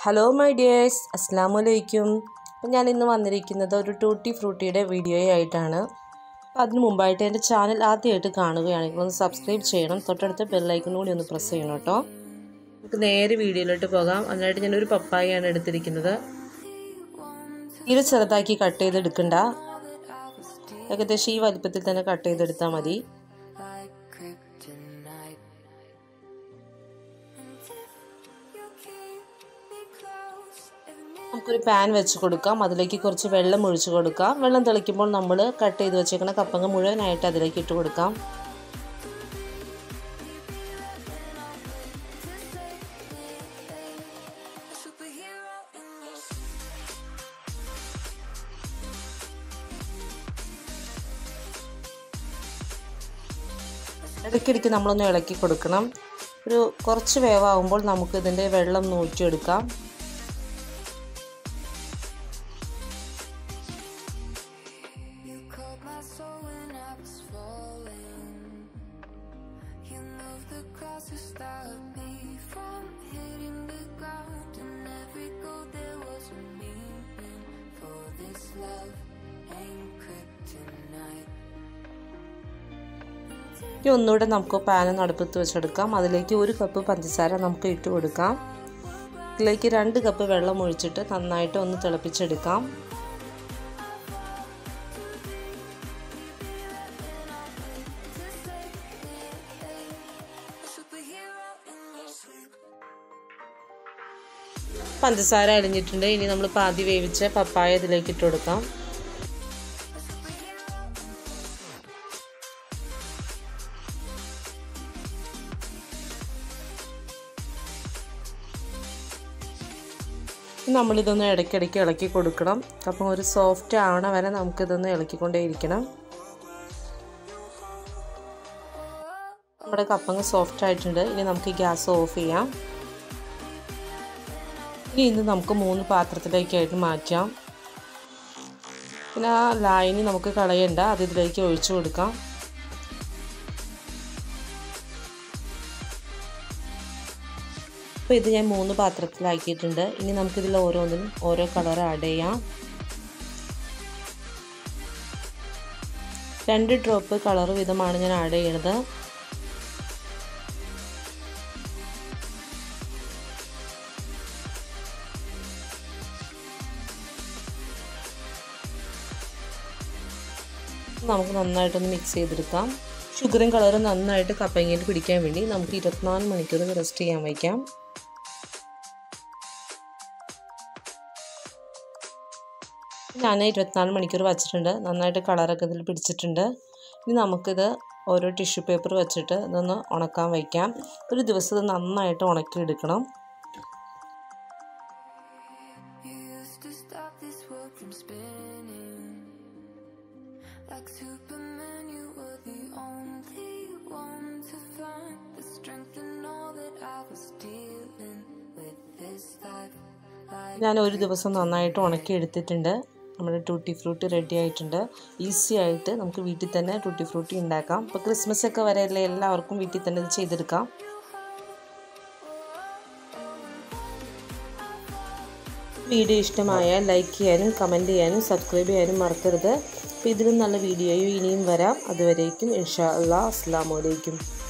Hello my dears, Assalamu alaikum. ഞാൻ ഇന്ന് വന്നിരിക്കുന്നത് ഒരു ടൂട്ടി ഫ്രൂട്ടിയുടെ വീഡിയോയെ ആയിട്ടാണ്. അതിനു മുമ്പായിട്ട് എൻ്റെ ചാനൽ ആദ്യമായിട്ട് കാണുകയാണെങ്കിൽ ഒന്ന് സബ്സ്ക്രൈബ് ചെയ്യണം. തൊട്ടടുത്ത ബെൽ ഐക്കൺ കൂടി ഒന്ന് പ്രസ് ചെയ്യണം കേട്ടോ. നമുക്ക് നേരെ വീഡിയോയിലോട്ട് പോകാം. അതിനായിട്ട് ഞാൻ ഒരു പപ്പായയാണ് എടുത്തിരിക്കുന്നത്. ഇത് ചെറുതാക്കി കട്ട് ചെയ്തെടുക്കണ്ട. ഏകദേശം ഈ വലിപ്പത്തിൽ തന്നെ കട്ട് ചെയ്തെടുത്താൽ മതി. നമുക്കൊരു പാൻ വെച്ച് കൊടുക്കാം. അതിലേക്ക് കുറച്ച് വെള്ളം ഒഴിച്ച് കൊടുക്കാം. വെള്ളം തിളയ്ക്കുമ്പോൾ നമ്മൾ കട്ട് ചെയ്ത് വെച്ചേക്കുന്ന കപ്പങ്ങ മുഴുവനായിട്ട് അതിലേക്ക് ഇട്ട് കൊടുക്കാം. ഇടയ്ക്കിടയ്ക്ക് നമ്മളൊന്ന് ഇളക്കി കൊടുക്കണം. ഒരു കുറച്ച് വേവാകുമ്പോൾ നമുക്ക് ഇതിൻ്റെ വെള്ളം ഊറ്റിയെടുക്കാം. ഇനി ഒന്നുകൂടെ നമുക്ക് പാൻ അടുപ്പത്ത് വെച്ചെടുക്കാം. അതിലേക്ക് 1 കപ്പ് പഞ്ചസാര നമുക്ക് ഇട്ട് കൊടുക്കാം. ഇതിലേക്ക് 2 കപ്പ് വെള്ളം ഒഴിച്ചിട്ട് നന്നായിട്ട് ഒന്ന് തിളപ്പിച്ചെടുക്കാം. പഞ്ചസാര അലിഞ്ഞിട്ടുണ്ട്. ഇനി നമ്മൾ പാതി വേവിച്ച പപ്പായ ഇതിലേക്ക് ഇട്ട് കൊടുക്കാം. നമ്മളിതൊന്ന് ഇടയ്ക്കിടയ്ക്ക് ഇളക്കി കൊടുക്കണം. അപ്പം ഒരു സോഫ്റ്റ് ആവണ വരെ നമുക്കിതൊന്ന് ഇളക്കിക്കൊണ്ടേയിരിക്കണം. നമ്മുടെ കപ്പങ്ങ സോഫ്റ്റ് ആയിട്ടുണ്ട്. ഇനി നമുക്ക് ഗ്യാസ് ഓഫ് ചെയ്യാം. ഇനി ഇത് നമുക്ക് 3 പാത്രത്തിലേക്കായിട്ട് മാറ്റാം. പിന്നെ ആ ലായനി നമുക്ക് കളയണ്ട, അത് ഇതിലേക്ക് ഒഴിച്ചു കൊടുക്കാം. അപ്പോൾ ഇത് ഞാൻ 3 പാത്രത്തിലാക്കിയിട്ടുണ്ട്. ഇനി നമുക്കിതിൽ ഓരോന്നിനും ഓരോ കളർ ആഡ് ചെയ്യാം. 2 ഡ്രോപ്പ് കളർ വീതമാണ് ഞാൻ ആഡ് ചെയ്യണത്. നമുക്ക് നന്നായിട്ടൊന്ന് മിക്സ് ചെയ്തെടുക്കാം. ഷുഗറും കളറും നന്നായിട്ട് കപ്പങ്ങയിൽ പിടിക്കാൻ വേണ്ടി നമുക്ക് 24 മണിക്കൂർ റെസ്റ്റ് ചെയ്യാൻ വയ്ക്കാം. ഞാൻ 24 മണിക്കൂർ വച്ചിട്ടുണ്ട്. നന്നായിട്ട് കളറൊക്കെ ഇതിൽ പിടിച്ചിട്ടുണ്ട്. ഇനി നമുക്കിത് ഓരോ ടിഷ്യൂ പേപ്പർ വെച്ചിട്ട് ഇതൊന്ന് ഉണക്കാൻ വയ്ക്കാം. ഒരു ദിവസം ഇത് നന്നായിട്ട് ഉണക്കിയെടുക്കണം. Like Superman, you were the only one to find the strength and all that I was dealing with this life. ഞാൻ ഒരു ദിവസം നന്നായിട്ട് ഉണക്കി എടുത്തിട്ടുണ്ട്. നമ്മുടെ ടൂട്ടി ഫ്രൂട്ടി റെഡി ആയിട്ടുണ്ട്. ഈസി ആയിട്ട് നമുക്ക് വീട്ടിൽ തന്നെ ടൂട്ടി ഫ്രൂട്ടി ഉണ്ടാക്കാം. ഇപ്പോൾ ക്രിസ്മസ് ഒക്കെ വരെയല്ലേ, എല്ലാവർക്കും വീട്ടിൽ തന്നെ ഇത് ചെയ്തെടുക്കാം. വീഡിയോ ഇഷ്ടമായാൽ ലൈക്ക് ചെയ്യാനും കമൻറ്റ് ചെയ്യാനും സബ്സ്ക്രൈബ് ചെയ്യാനും മറക്കരുത്. അപ്പോൾ ഇതിലും നല്ല വീഡിയോയും ഇനിയും വരാം. അതുവരേക്കും ഇൻഷാ അല്ലാഹ് അസ്സലാമു അലൈക്കും.